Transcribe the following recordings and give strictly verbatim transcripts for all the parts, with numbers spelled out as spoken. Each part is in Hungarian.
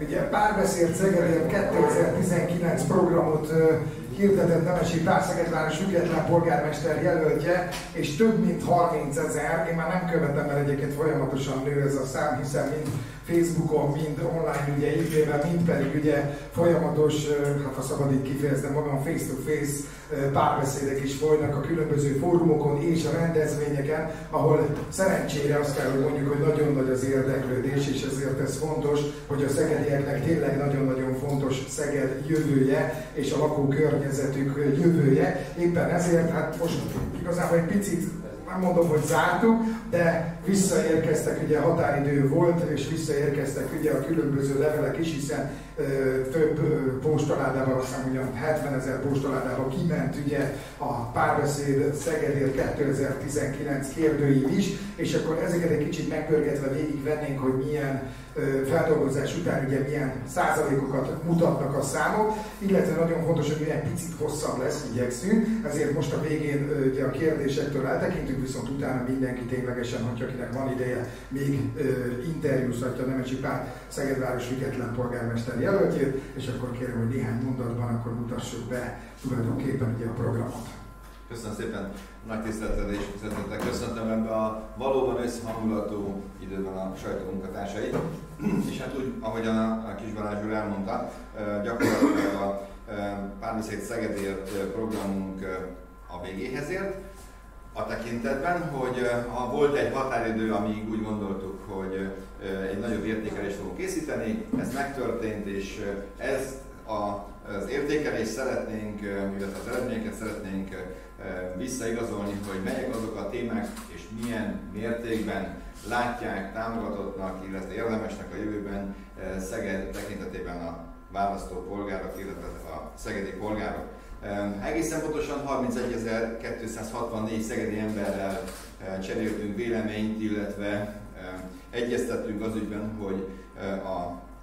Ugye Párbeszéd Szegedért kétezer-tizenkilenc programot hirdetett Nemesi Pál Szegedváros független polgármester jelöltje, és több mint harmincezer, én már nem követem, mert egyébként folyamatosan nő ez a szám, hiszen mind Facebookon, mind online ugye e-mailben, mind pedig ugye folyamatos, hát ha szabad így kifejeznem magam, face-to-face párbeszédek is folynak a különböző fórumokon és a rendezvényeken, ahol szerencsére azt kell, hogy mondjuk, hogy nagyon nagy az érdeklődés, és ezért ez fontos, hogy a szegedieknek tényleg nagyon-nagyon fontos Szeged jövője és a lakókörnyezetük jövője. Éppen ezért, hát most igazából egy picit nem mondom, hogy zártuk, de visszaérkeztek, ugye határidő volt, és visszaérkeztek ugye a különböző levelek is, hiszen ö, több ö, postaládában, azt hiszem ugyan hetvenezer postaládában kiment ugye a Párbeszéd Szegedért kétezer-tizenkilenc kérdőív is, és akkor ezeket egy kicsit megpörgetve végigvennénk, hogy milyen ö, feldolgozás után ugye milyen százalékokat mutatnak a számok, illetve nagyon fontos, hogy milyen picit hosszabb lesz, igyekszünk, ezért most a végén ö, ugye a kérdésektől eltekintünk, viszont utána mindenki ténylegesen, hogyha akinek van ideje, még ö, interjúzhatja Nemesi Pál Szegedváros független polgármester jelöltjét, és akkor kérem, hogy néhány mondatban akkor mutassuk be tulajdonképpen ugye a programot. Köszönöm szépen, nagy tiszteletet és szeretettel köszöntöm ebbe a valóban összhangulatú időben a sajtó munkatársait. És hát úgy, ahogyan a Kis Balázs úr elmondta, gyakorlatilag a Párbeszéd Szegedért programunk a végéhez ért. A tekintetben, hogy ha volt egy határidő, amíg úgy gondoltuk, hogy egy nagyobb értékelést fogunk készíteni, ez megtörtént, és ezt az értékelést szeretnénk, illetve az eredményeket szeretnénk visszaigazolni, hogy melyek azok a témák, és milyen mértékben látják támogatottnak, illetve érdemesnek a jövőben Szeged tekintetében a választópolgárok, illetve a szegedi polgárok. Egészen pontosan harmincegyezer-kétszázhatvannégy szegedi emberrel cseréltünk véleményt, illetve egyeztettünk az ügyben, hogy a,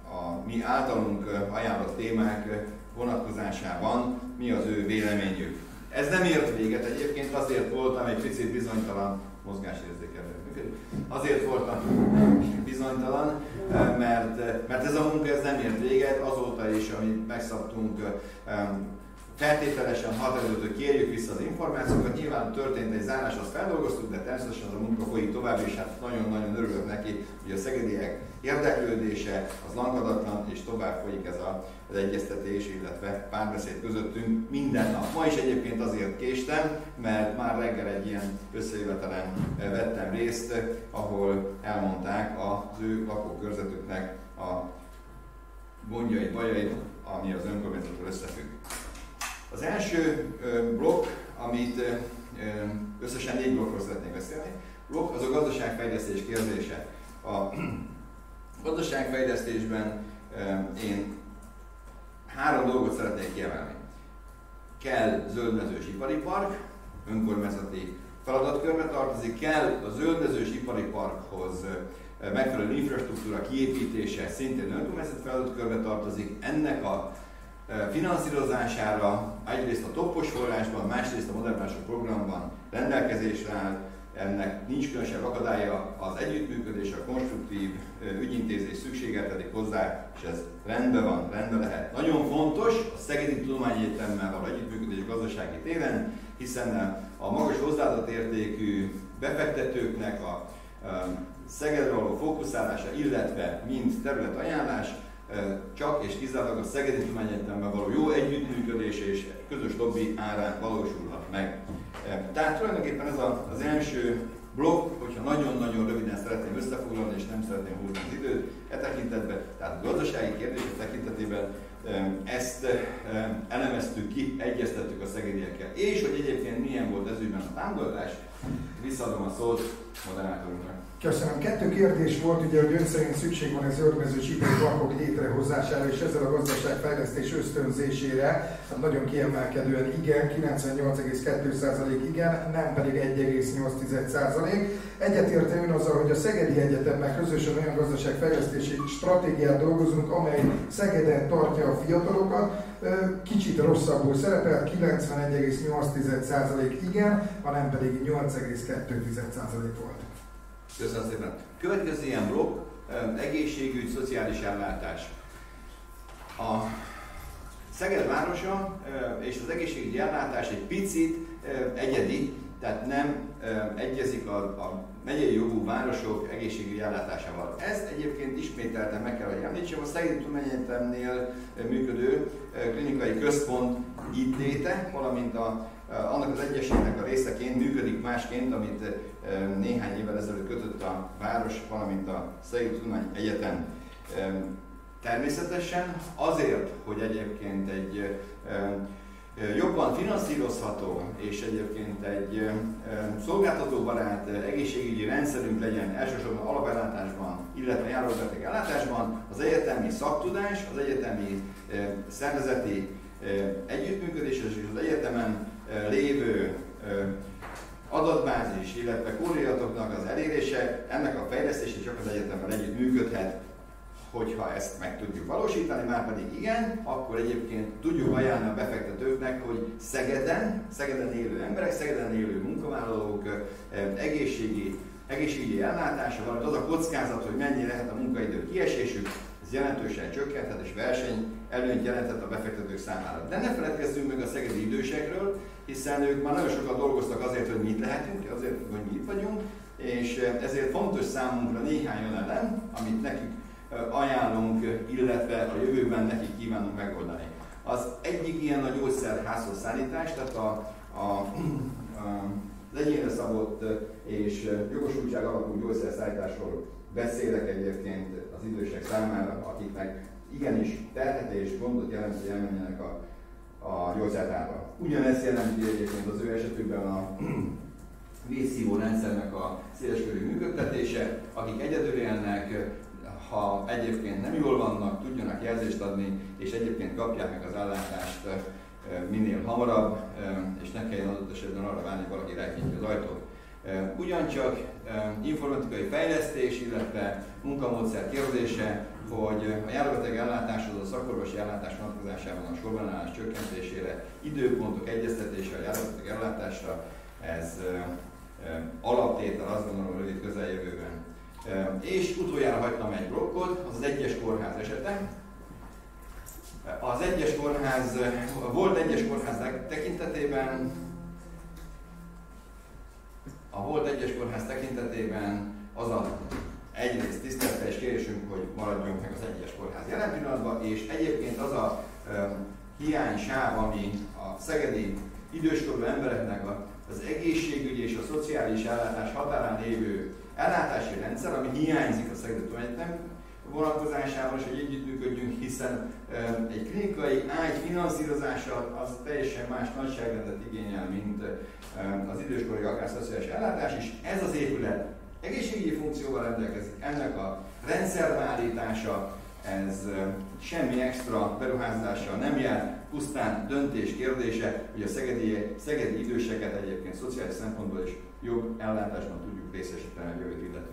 a mi általunk ajánlott témák vonatkozásában mi az ő véleményük. Ez nem ért véget, egyébként azért voltam egy picit bizonytalan, mozgásérzékelő működik, azért voltam bizonytalan, mert, mert ez a munka ez nem ért véget, azóta is, amit megszabtunk, feltételesen határidőtől kérjük vissza az információkat, nyilván történt egy zárás, azt feldolgoztuk, de természetesen az a munka folyik tovább, és hát nagyon-nagyon örülök neki, hogy a szegediek érdeklődése az lankadatlan, és tovább folyik ez a, az egyeztetés, illetve párbeszéd közöttünk minden nap. Ma is egyébként azért késtem, mert már reggel egy ilyen összejövetelen vettem részt, ahol elmondták az ő lakókörzetüknek a gondjait, bajait, ami az önkormányzattal összefügg. Az első blokk, amit összesen négy blokkról szeretnék beszélni, blokk az a gazdaságfejlesztés kérdése. A gazdaságfejlesztésben én három dolgot szeretnék kiemelni. Kell zöldmezős ipari park, önkormányzati feladatkörbe tartozik, kell a zöldmezős ipari parkhoz megfelelő infrastruktúra kiépítése, szintén önkormányzati feladatkörbe tartozik, ennek a finanszírozására egyrészt a toppos forrásban, másrészt a modernizálások programban rendelkezésre áll, ennek nincs különösebb akadálya, az együttműködés, a konstruktív ügyintézés szükségeltetik hozzá, és ez rendben van, rendben lehet. Nagyon fontos a Szegedi Tudományegyetemmel való együttműködés gazdasági téren, hiszen a magas hozzáadott értékű befektetőknek a Szegedre való fókuszálása, illetve mint területajánlás csak és kizárólag a Szegedi Tudományegyetemmel való jó együttműködés és közös lobby árán valósulhat meg. Tehát tulajdonképpen ez az első blokk, hogyha nagyon-nagyon röviden szeretném összefoglalni és nem szeretném húzni az időt e tekintetben, tehát a gazdasági kérdések tekintetében ezt elemeztük ki, egyeztettük a szegediekkel. És hogy egyébként milyen volt ez ügyben a támogatás, visszaadom a szót moderátorunknak. Köszönöm. Kettő kérdés volt, ugye, hogy ön szerint szükség van a zöldmezős ipari parkok létrehozására, és ezzel a gazdaságfejlesztés ösztönzésére, hát nagyon kiemelkedően igen, kilencvennyolc egész kettő százalék igen, nem pedig egy egész nyolc százalék. Egyetérte ön azzal, hogy a Szegedi Egyetemmel közösen olyan gazdaságfejlesztési stratégiát dolgozunk, amely Szegeden tartja a fiatalokat, kicsit rosszabbul szerepel, kilencvenegy egész nyolc százalék igen, hanem pedig nyolc egész kettő százalék volt. Köszönöm szépen. Következő ilyen blokk, egészségügy, szociális ellátás. A Szeged városa és az egészségügyi ellátás egy picit egyedi, tehát nem egyezik a, a megyei jogú városok egészségügyi ellátásával. Ezt egyébként ismételten meg kell, hogy említsem, a Szegedi Tudományegyetemnél működő klinikai központ itt léte, valamint a, annak az egyességnek a részeként működik másként, amit néhány évvel ezelőtt kötött a város, valamint a Szegedi Tudományegyetem. Természetesen azért, hogy egyébként egy jobban finanszírozható és egyébként egy szolgáltatóbarát egészségügyi rendszerünk legyen elsősorban alapellátásban, illetve járóbeteg ellátásban, az egyetemi szaktudás, az egyetemi szervezeti együttműködés és az egyetemen lévő adatbázis, illetve kódolatoknak az elérése, ennek a fejlesztése csak az egyetemmel együtt működhet. Hogyha ezt meg tudjuk valósítani, már pedig igen, akkor egyébként tudjuk ajánlani a befektetőknek, hogy Szegeden, Szegeden élő emberek, Szegeden élő munkavállalók egészségi, egészségügyi ellátása, valamint az a kockázat, hogy mennyi lehet a munkaidő kiesésük, ez jelentősen csökkenthet és verseny előnyt jelenthet a befektetők számára. De ne feledkezzünk meg a szegedi idősekről, hiszen ők már nagyon sokat dolgoztak azért, hogy mi itt lehetünk, azért, hogy mi itt vagyunk, és ezért fontos számunkra néhány olyan elem, amit nekik ajánlunk, illetve a jövőben nekik kívánunk megoldani. Az egyik ilyen a gyógyszerházhoz szállítás, tehát a, a, a, az egyénre szabott és jogosultság alapú gyógyszerszállításról beszélek egyébként az idősek számára, akiknek igenis terhet és gondot jelent, hogy elmenjenek a, a gyógyszertárba. Ugyanezt jelenti egyébként az ő esetükben a vízszívó rendszernek a széleskörű működtetése, akik egyedül élnek, ha egyébként nem jól vannak, tudjanak jelzést adni, és egyébként kapják meg az ellátást minél hamarabb, és ne kelljen adott esetben arra várni, hogy valaki rákinyitja az ajtót. Ugyancsak informatikai fejlesztés, illetve munkamódszer kérdése, hogy a járóbeteg ellátáshoz, a szakorvosi ellátás vonatkozásában a sorbanállás csökkentésére, időpontok egyeztetése a járóbeteg ellátásra, ez alaptétel, azt gondolom, rövid közeljövőben. És utoljára hagytam egy blokkot, az az egyes kórház esete. Az egyes kórház, volt egyes kórház tekintetében, a volt egyes kórház tekintetében az a egyrészt tisztelettel és kérésünk, hogy maradjunk meg az egyes kórház jelen pillanatban, és egyébként az a um, hiánysáv, ami a szegedi időskorú embereknek a, az egészségügyi és a szociális ellátás határán lévő ellátási rendszer, ami hiányzik a Szegedi Tudományegyetem vonatkozásában, és hogy együttműködjünk, hiszen um, egy klinikai ágy finanszírozása az teljesen más nagyságrendet igényel, mint um, az időskori akár szociális ellátás is. Ez az épület egészségügyi funkcióval rendelkezik, ennek a rendszerbeállítása, ez um, semmi extra beruházással nem jár, pusztán döntés kérdése, hogy a szegedi, szegedi időseket egyébként szociális szempontból is jobb ellátásban tudjuk részesíteni a jövőt illetve.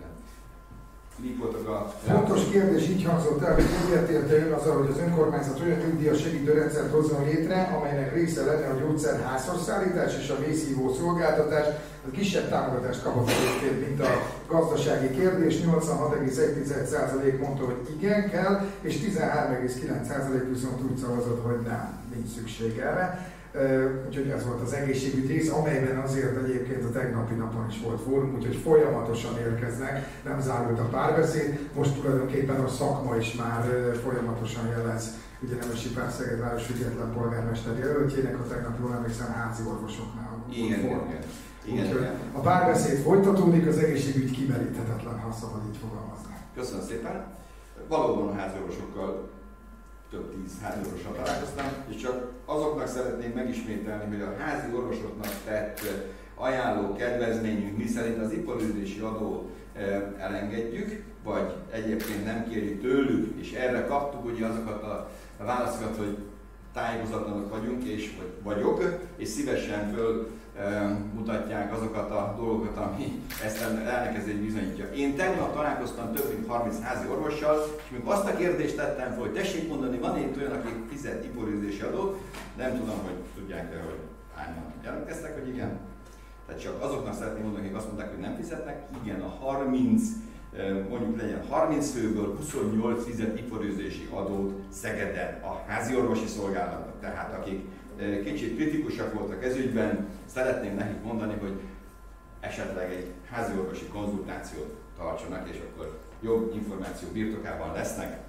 Mik voltak a... Fontos kérdés így hangzott el, hogy egyetérte ön azzal, hogy az önkormányzat olyan nyugdíjas segítőrendszert hozzon létre, amelynek része lenne a gyógyszerházhoz szállítás és a vészhívó szolgáltatás. A kisebb támogatást kapott egyébként, mint a gazdasági kérdés. nyolcvanhat egész egy százalék mondta, hogy igen kell, és tizenhárom egész kilenc százalék viszont úgy szavazott, hogy nem, nincs szükség erre. Úgyhogy ez volt az egészségügyi rész, amelyben azért egyébként a tegnapi napon is volt fórum, úgyhogy folyamatosan érkeznek, nem zárult a párbeszéd, most tulajdonképpen a szakma is már folyamatosan jelez, ugye Nemesi Pál Szegedváros független polgármester jelöltjének, a tegnap jól emlékszem házi orvosoknál volt igen, fórum. Igen, igen, igen. A párbeszéd folytatódik, az egészségügy kimeríthetetlen, ha szabad így fogalmazni. Köszönöm szépen. Valóban a házi orvosokkal több tíz házi orvossal találkoztam, és csak azoknak szeretnénk megismételni, hogy a házi orvosoknak tett ajánló kedvezményünk, miszerint az iparűzési adót elengedjük, vagy egyébként nem kérjük tőlük, és erre kaptuk ugye azokat a válaszokat, hogy tájékozatlanok vagyunk, és vagy vagyok, és szívesen föl mutatják azokat a dolgokat, ami ezt ellenkezőjét bizonyítja. Én tegnap találkoztam több mint harminc házi orvossal, és mikor azt a kérdést tettem fel, hogy tessék mondani, van itt olyan, aki fizet iparűzési adót, nem tudom, hogy tudják-e, hogy hányan jelentkeztek, hogy igen. Tehát csak azoknak szeretném mondani, akik azt mondták, hogy nem fizetnek, igen, a harminc mondjuk legyen harminc főből huszonnyolc fizet iparűzési adót Szegeden a házi orvosi szolgálatnak. Tehát akik kicsit kritikusak voltak ez ügyben, szeretném nekik mondani, hogy esetleg egy házi orvosi konzultációt tartsanak, és akkor jobb információ birtokában lesznek.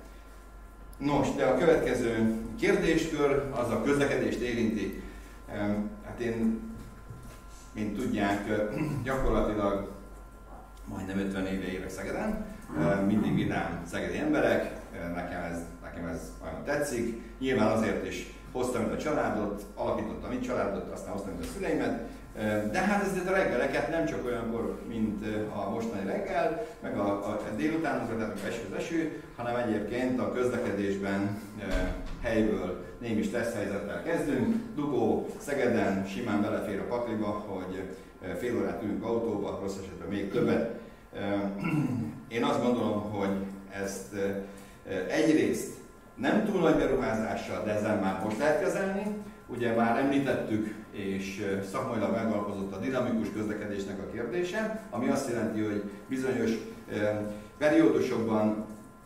Nos, de a következő kérdéskör az a közlekedést érinti. Hát én, mint tudják, gyakorlatilag majdnem ötven éve élek Szegeden, mindig vidám szegedi emberek, nekem ez, nekem ez nagyon tetszik. Nyilván azért is hoztam itt a családot, alapítottam itt családot, aztán hoztam itt a szüleimet, de hát ez a reggeleket nem csak olyankor, mint a mostani reggel, meg a, a délutánokra, tehát eső az eső, hanem egyébként a közlekedésben e, helyből némi stressz helyzettel kezdünk. Dugó Szegeden simán belefér a pakliba, hogy fél órát ülünk autóba, rossz esetben még többet. E, én azt gondolom, hogy ezt e, egyrészt nem túl nagy beruházással, de ezzel már most lehet kezelni. Ugye már említettük, és szakmailag megalapozott a dinamikus közlekedésnek a kérdése, ami azt jelenti, hogy bizonyos e, periódusokban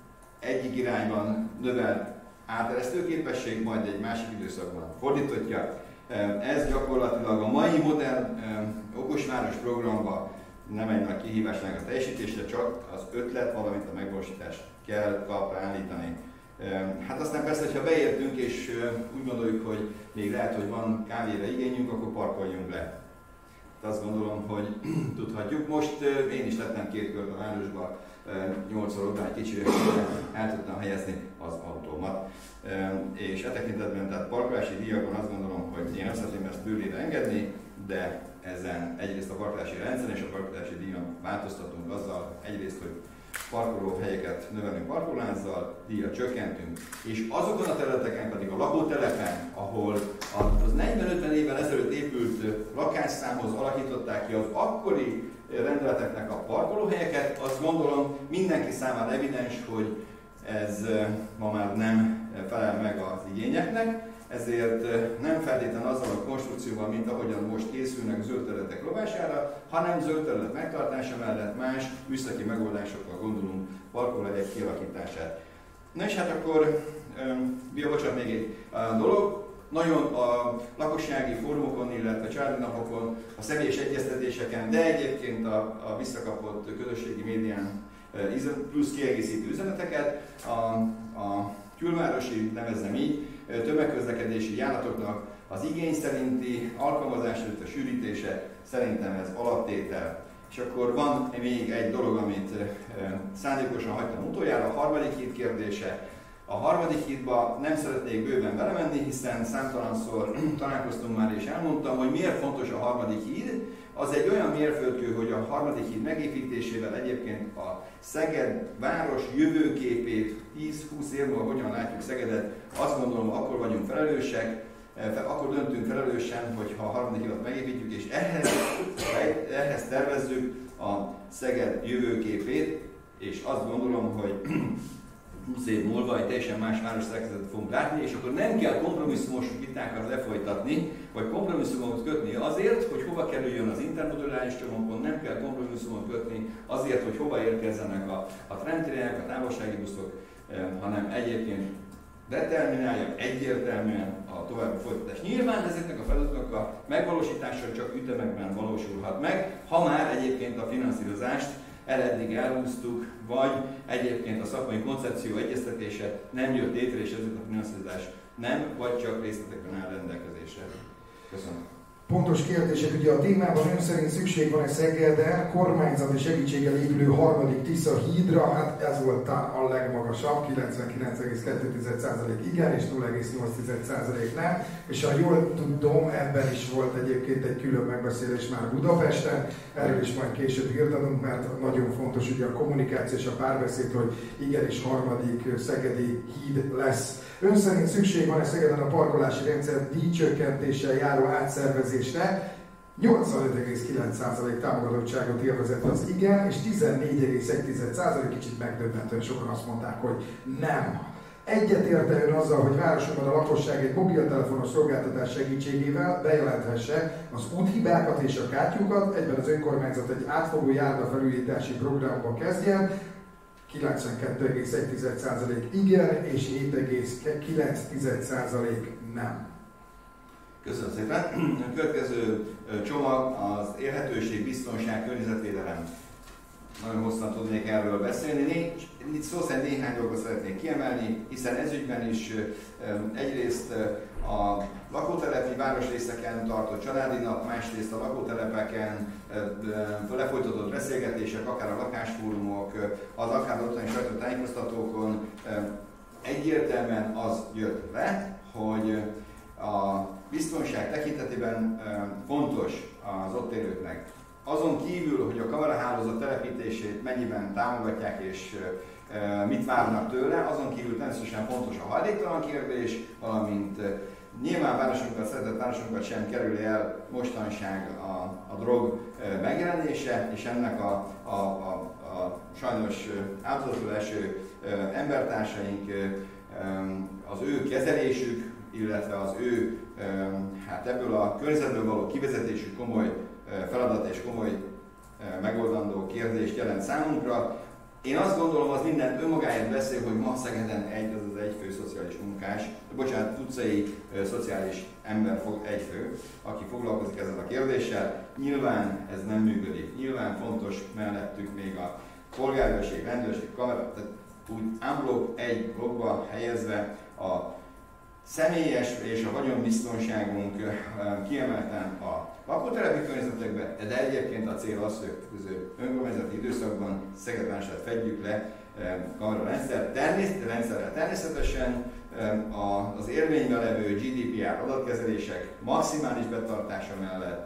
egyik irányban növel áteresztőképesség, majd egy másik időszakban fordítottja. Ez gyakorlatilag a mai modern e, okosváros programban nem egy nagy kihívásnak a teljesítésre, csak az ötlet, valamint a megvalósítást kell talpra állítani. Hát aztán persze, ha beértünk és úgy gondoljuk, hogy még lehet, hogy van kávéra igényünk, akkor parkoljunk le. Azt gondolom, hogy tudhatjuk. Most én is tettem két kört a városba, nyolcszor után egy kicsi el tudtam helyezni az autómat. És e tekintetben, tehát parkolási díjakon azt gondolom, hogy én nem szeretném ezt bőrére engedni, de ezen egyrészt a parkolási rendszeren és a parkolási díjon változtatunk azzal egyrészt, hogy parkolóhelyeket növelünk parkolázzal, díjat csökkentünk, és azokon a területeken pedig a lakótelepen, ahol az negyven-ötven évvel ezelőtt épült lakásszámhoz alakították ki az akkori rendeleteknek a parkolóhelyeket, azt gondolom mindenki számára evidens, hogy ez ma már nem felel meg az igényeknek, ezért nem feltétlenül azzal a konstrukcióval, mint ahogyan most készülnek zöld területek rovására, hanem zöld terület megtartása mellett más műszaki megoldásokkal gondolunk parkolóhelyek kialakítását. Na és hát akkor, ja, bocsánat, még egy dolog, nagyon a lakossági fórumokon, illetve családi napokon, a személyes egyeztetéseken, de egyébként a, a visszakapott közösségi médián plusz kiegészítő üzeneteket, a, a külvárosi, nevezzem így, tömegközlekedési járatoknak az igény szerinti alkalmazás, a sűrítése, szerintem ez alaptétel. És akkor van még egy dolog, amit szándékosan hagytam utoljára, a harmadik híd kérdése. A harmadik hídba nem szeretnék bőven belemenni, hiszen számtalanszor találkoztunk már és elmondtam, hogy miért fontos a harmadik híd. Az egy olyan mérföldkő, hogy a harmadik híd megépítésével egyébként a Szeged város jövőképét tíz-húsz év múlva hogyan látjuk Szegedet, azt gondolom, akkor vagyunk felelősek, akkor döntünk felelősen, hogyha a harmadik hidat megépítjük, és ehhez, ehhez tervezzük a Szeged jövőképét, és azt gondolom, hogy húsz év múlva egy teljesen más város szerkezetet fogunk látni, és akkor nem kell kompromisszumos vitákat lefolytatni, vagy kompromisszumot kötni azért, hogy hova kerüljön az intermodulális csomagpont, nem kell kompromisszumot kötni azért, hogy hova érkezzenek a, a tramtrének, a távolsági buszok, eh, hanem egyébként determinálja egyértelműen a további folytatás. Nyilván ezeknek a feladatoknak a megvalósítása csak ütemekben valósulhat meg, ha már egyébként a finanszírozást eddig elhúztuk, vagy egyébként a szakmai koncepció egyeztetése nem jött létre, és ezért a finanszírozás nem, vagy csak részletekben áll rendelkezésre. Köszönöm. Pontos kérdések, ugye a témában ön szerint szükség van-e Szegeden kormányzati segítséggel épülő harmadik Tisza hídra? Hát ez volt a legmagasabb, kilencvenkilenc egész kettő százalék igen, és nulla egész nyolc százalék nem. És ha jól tudom, ebben is volt egyébként egy külön megbeszélés már Budapesten, erről is majd később hirdettünk, mert nagyon fontos ugye a kommunikáció és a párbeszéd, hogy igenis harmadik szegedi híd lesz. Ön szerint szükség van-e Szegeden a parkolási rendszer díjcsökkentéssel járó átszervezésre? nyolcvanöt egész kilenc százalék támogatottságot élvezett az igen, és tizennégy egész egy százalék kicsit megdöbbentően sokan azt mondták, hogy nem. Egyetérte ön azzal, hogy városunkban a lakosság egy mobiltelefonos szolgáltatás segítségével bejelenthesse az úthibákat és a kátyúkat, egyben az önkormányzat egy átfogó járdafelújítási programba kezdjen, kilencvenkettő egész egy százalék igen, és hét egész kilenc százalék nem. Köszönöm szépen. A következő csomag az élhetőség, biztonság, környezetvédelem. Nagyon hosszan tudnék erről beszélni. Itt szó szerint néhány dolgot szeretnék kiemelni, hiszen ezügyben is egyrészt a lakótelepi városrészeken tartott családi nap, másrészt a lakótelepeken lefolytatott beszélgetések, akár a lakásfórumok, az akár ottani sajtótájékoztatókon egyértelműen az jött le, hogy a biztonság tekintetében fontos az ott élőknek. Azon kívül, hogy a kamerahálózat telepítését mennyiben támogatják és e, mit várnak tőle, azon kívül természetesen fontos a hajléktalan kérdés, valamint e, nyilván városunkat, szeretett városunkat sem kerül el mostanság a, a drog e, megjelenése, és ennek a, a, a, a sajnos áldozatul eső e, embertársaink, e, az ő kezelésük, illetve az ő e, hát ebből a környezetből való kivezetésük komoly feladat és komoly megoldandó kérdést jelent számunkra. Én azt gondolom, az minden önmagáért beszél, hogy ma Szegeden egy, az az egyfő szociális munkás, bocsánat, utcai szociális ember fog egyfő, aki foglalkozik ezzel a kérdéssel. Nyilván ez nem működik. Nyilván fontos mellettük még a polgárőrség, rendőrség, kamera, tehát úgy unblock egy blokkba helyezve a személyes és a vagyonbiztonságunk kiemelten a lakótelepi környezetekben, de egyébként a cél az, hogy a köző önkormányzati időszakban Szeged-Vásárhelyet fedjük le kamerarendszer. Természetesen, természetesen az érvényben levő G D P R adatkezelések maximális betartása mellett,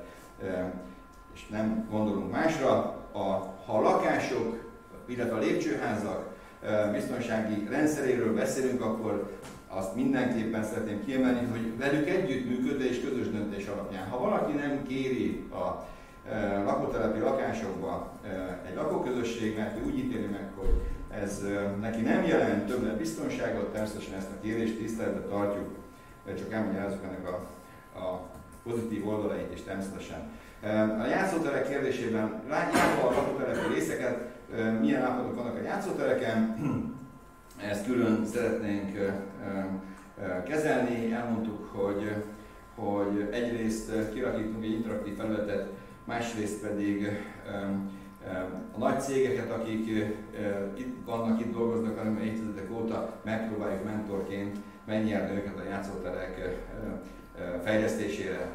és nem gondolunk másra, a, ha a lakások, illetve a lépcsőházak biztonsági rendszeréről beszélünk, akkor azt mindenképpen szeretném kiemelni, hogy velük együttműködve és közös döntés alapján. Ha valaki nem kéri a e, lakótelepi lakásokba e, egy lakóközösség, mert úgy ítéli meg, hogy ez e, neki nem jelent többlet biztonságot, természetesen ezt a kérést tiszteletbe tartjuk, csak elmagyarázzuk ennek a, a pozitív oldalait is természetesen. E, a játszóterek kérdésében látjátok a lakótelepi részeket, e, milyen állapotok vannak a játszótereken. Ezt külön szeretnénk kezelni. Elmondtuk, hogy, hogy egyrészt kirakítunk egy interaktív felületet, másrészt pedig a nagy cégeket, akik itt vannak, itt dolgoznak, hanem évtizedek óta megpróbáljuk mentorként megnyerni őket a játszóterek fejlesztésére.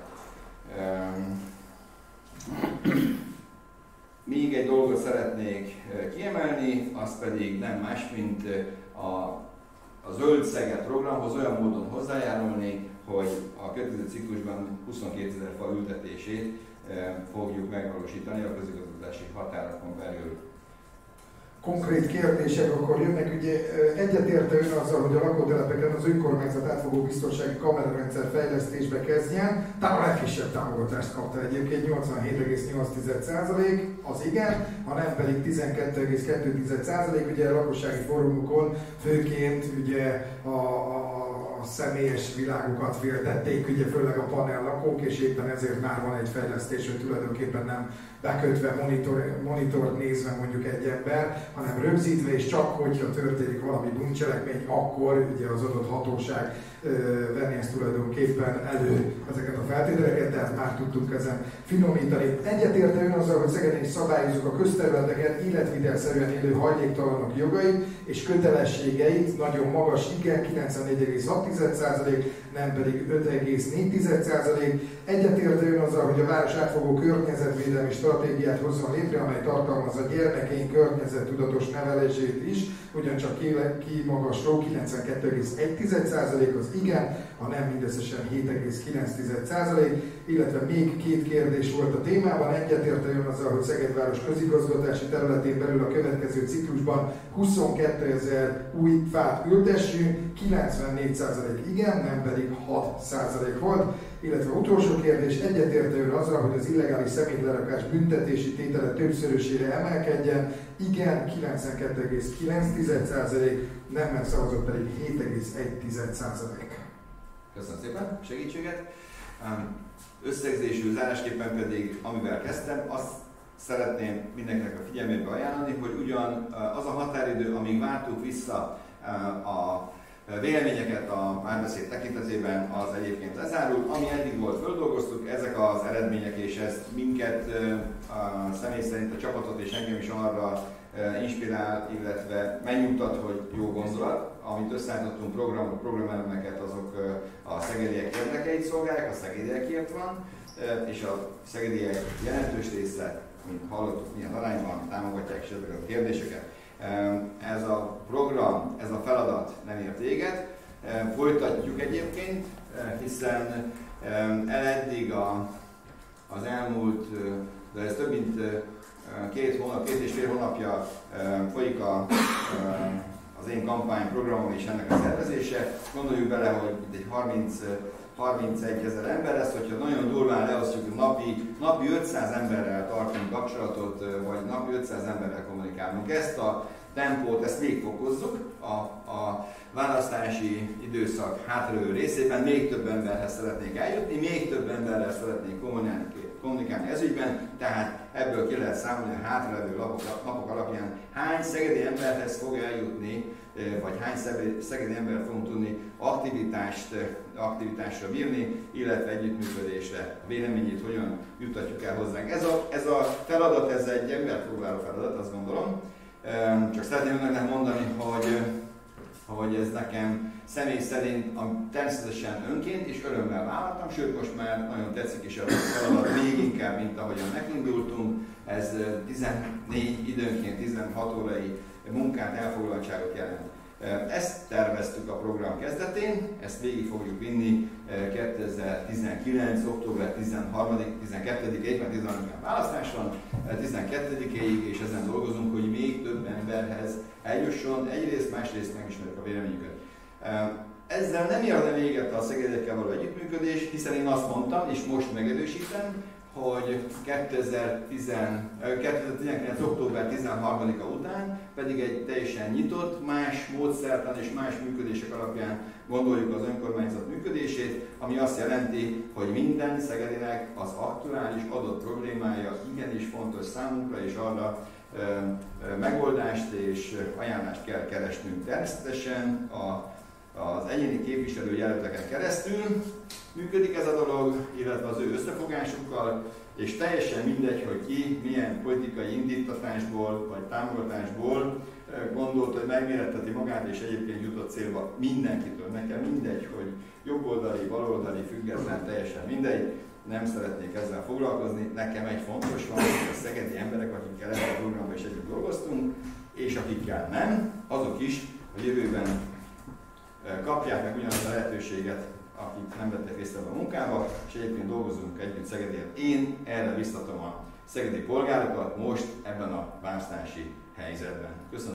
Még egy dolgot szeretnék kiemelni, az pedig nem más, mint a, a Zöld Szeged programhoz olyan módon hozzájárulni, hogy a következő ciklusban huszonkétezer fa ültetését fogjuk megvalósítani a közigazgatási határokon belül. Konkrét kérdések akkor jönnek, ugye egyetérte ön azzal, hogy a lakótelepeken az önkormányzat átfogó biztonsági kamerarendszer fejlesztésbe kezdjen, talán a legkisebb támogatást kapta egyébként, nyolcvanhét egész nyolc százalék, az igen, ha nem pedig tizenkettő egész kettő százalék, ugye a lakossági fórumokon főként ugye a, a a személyes világukat féltették, ugye főleg a panel lakók, és éppen ezért már van egy fejlesztés, hogy tulajdonképpen nem bekötve, monitor, monitort nézve mondjuk egy ember, hanem rögzítve, és csak hogyha történik valami bűncselekmény, akkor ugye az adott hatóság ö, venni ezt tulajdonképpen elő ezeket a feltételeket, tehát már tudtunk ezen finomítani. Egyetérte ön azzal, hogy Szegeden is szabályozunk a közterületeken életvitelszerűen élő hajléktalanok jogait és kötelességeit, nagyon magas, igen, kilencvennégy egész hat százalék, nem pedig öt egész négy százalék. Egyetérte ön azzal, hogy a város átfogó környezetvédelmi stratégiát hozzon létre, amely tartalmazza gyermekeink környezettudatos nevelését is, ugyancsak kimagasló kilencvenkettő egész egy százalék az igen, a nem mindösszesen hét egész kilenc százalék, illetve még két kérdés volt a témában. Egyetérte ön azzal, hogy Szegedváros közigazgatási területén belül a következő ciklusban huszonkétezer új fát ültessünk, kilencvennégy százalék százalék igen, nem pedig hat százalék volt. Illetve utolsó kérdés, egyetértő azzal, hogy az illegális szemétlerakás büntetési tétele többszörösére emelkedjen, igen, kilencvenkettő egész kilenc százalék, nemmel szavazott pedig hét egész egy százalék. Köszönöm szépen a segítséget. Összegzésül, zárásképpen pedig, amivel kezdtem, azt szeretném mindenkinek a figyelmébe ajánlani, hogy ugyan az a határidő, amíg vártuk vissza a véleményeket a párbeszéd tekintetében, az egyébként lezárult. Ami eddig volt, földolgoztuk, ezek az eredmények, és ez minket a személy szerint a csapatot és engem is arra inspirál, illetve megnyugtat, hogy jó gondolat. Amit összeállítottunk programok, programelemeket, azok a szegediek érdekeit szolgálják, a szegediekért van, és a szegediek jelentős része, mint hallottuk, milyen arányban támogatják és ezeket a kérdéseket. Ez a program, ez a feladat nem ért véget. Folytatjuk egyébként, hiszen eddig a, az elmúlt, de ez több mint két hónap, két és fél hónapja folyik a, az én kampányprogramom és ennek a szervezése. Gondoljuk bele, hogy egy harminc harmincegy ezer ember lesz, hogyha nagyon durván leosztjuk, napi, napi ötszáz emberrel tartunk kapcsolatot, vagy napi ötszáz emberrel kommunikálunk. Ezt a tempót, ezt még fokozzuk a, a választási időszak hátralévő részében, még több emberhez szeretnék eljutni, még több emberrel szeretnék kommunikálni, kommunikálni ez ügyben, tehát ebből ki lehet számolni a hátralévő napok, napok alapján hány szegedi emberhez fog eljutni, vagy hány szegedi embert fogunk tudni aktivitást, aktivitásra bírni, illetve együttműködésre, a véleményét hogyan juttatjuk el hozzánk. Ez a, ez a feladat, ez egy emberfoglaló feladat, azt gondolom. Csak szeretném önöknek mondani, hogy, hogy ez nekem személy szerint természetesen önként és örömmel vállaltam, sőt most már nagyon tetszik is a feladat még inkább, mint ahogyan megindultunk. Ez tizennégy, időnként tizenhat órai munkát, elfoglaltságot jelent. Ezt terveztük a program kezdetén, ezt végig fogjuk vinni kétezer-tizenkilenc. október tizenharmadika, tizenkettedike, mert tizenharmadikán választás van, tizenkettedikéig, és ezen dolgozunk, hogy még több emberhez eljusson, egyrészt, másrészt megismerjük a véleményüket. Ezzel nem érne véget a szegediekkel való együttműködés, hiszen én azt mondtam, és most megerősítem, hogy kétezer-tizenkilenc. október tizenharmadika után pedig egy teljesen nyitott, más módszertan és más működések alapján gondoljuk az önkormányzat működését, ami azt jelenti, hogy minden szegedinek az aktuális adott problémája igenis fontos számunkra, és arra ö, ö, megoldást és ajánlást kell keresnünk. Természetesen a az egyéni képviselőjelölteken keresztül működik ez a dolog, illetve az ő összefogásukkal, és teljesen mindegy, hogy ki milyen politikai indítatásból vagy támogatásból gondolt, hogy megméretteti magát, és egyébként jutott célba mindenkitől. Nekem mindegy, hogy jobboldali, baloldali, független, teljesen mindegy, nem szeretnék ezzel foglalkozni. Nekem egy fontos van, hogy a szegedi emberek, akikkel ebben a programban is együtt dolgoztunk, és akikkel nem, azok is a jövőben kapják meg ugyanazt a lehetőséget, akik nem vettek részt ebben a munkába, és egyébként dolgozunk együtt Szegedien. Én erre biztatom a szegedi polgárokat most ebben a választási helyzetben. Köszönöm.